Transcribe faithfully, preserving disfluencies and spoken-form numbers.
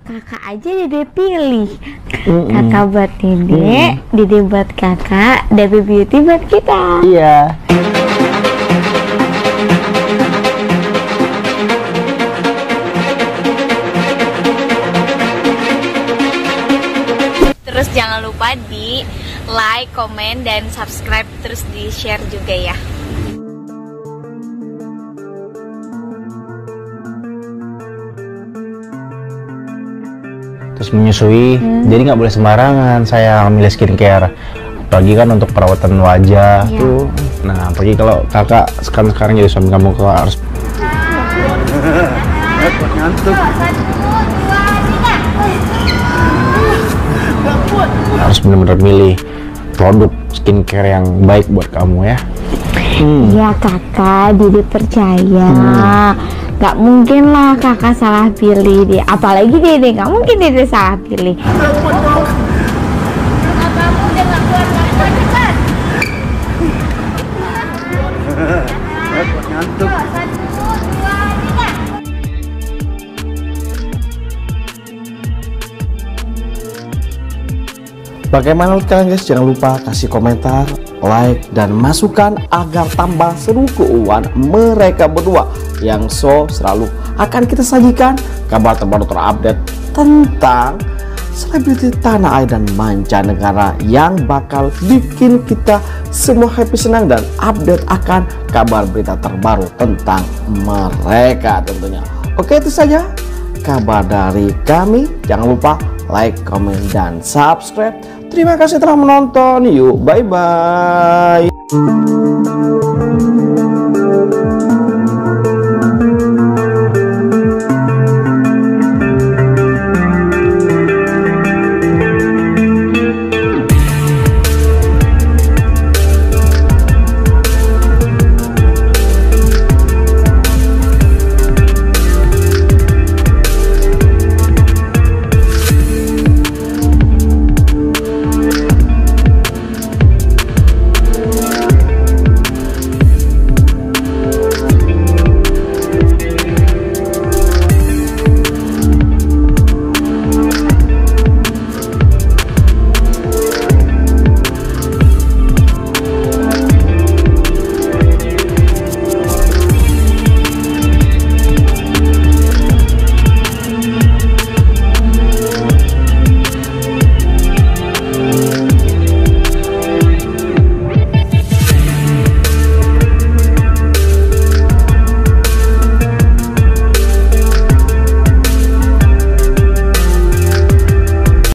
kakak aja Dede pilih. Mm-mm. Kakak buat Dede, mm. Dede buat kakak, Dede Beauty buat kita. Iya. Terus jangan lupa di like, komen, dan subscribe, terus di share juga ya. Terus menyusui, hmm. jadi nggak boleh sembarangan saya milih skincare, apalagi kan untuk perawatan wajah yeah. tuh. Nah, apalagi kalau kakak sekarang sekarang jadi suami kamu, kakak harus harus benar-benar milih produk skincare yang baik buat kamu ya. Iya hmm. kakak, Dede percaya. Hmm. Gak mungkin lah kakak salah pilih deh, apalagi Dede, gak mungkin Dede salah pilih. Bagaimana menurut kalian guys? Jangan lupa kasih komentar, like, dan masukan agar tambah seru keuangan mereka berdua yang so selalu akan kita sajikan kabar terbaru terupdate tentang selebriti tanah air dan mancanegara yang bakal bikin kita semua happy, senang, dan update akan kabar berita terbaru tentang mereka tentunya. Oke, itu saja kabar dari kami. Jangan lupa like, komen, dan subscribe. Terima kasih telah menonton. Yuk, bye-bye.